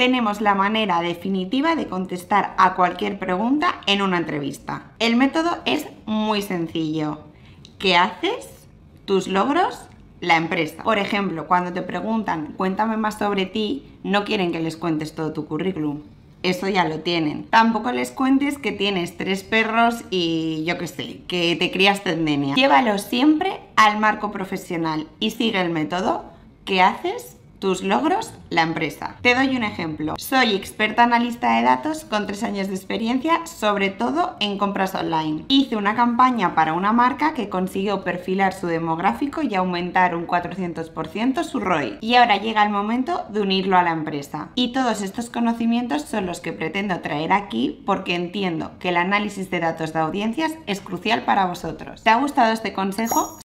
tenemos la manera definitiva de contestar a cualquier pregunta en una entrevista. El método es muy sencillo. ¿Qué haces? Tus logros, la empresa. Por ejemplo, cuando te preguntan, cuéntame más sobre ti, no quieren que les cuentes todo tu currículum. Eso ya lo tienen. Tampoco les cuentes que tienes 3 perros y yo qué sé, que te criaste en Denia. Llévalo siempre al marco profesional y sigue el método. ¿Qué haces? Tus logros, la empresa. Te doy un ejemplo. Soy experta analista de datos con 3 años de experiencia, sobre todo en compras online. Hice una campaña para una marca que consiguió perfilar su demográfico y aumentar un 400% su ROI. Y ahora llega el momento de unirlo a la empresa. Y todos estos conocimientos son los que pretendo traer aquí porque entiendo que el análisis de datos de audiencias es crucial para vosotros. ¿Te ha gustado este consejo?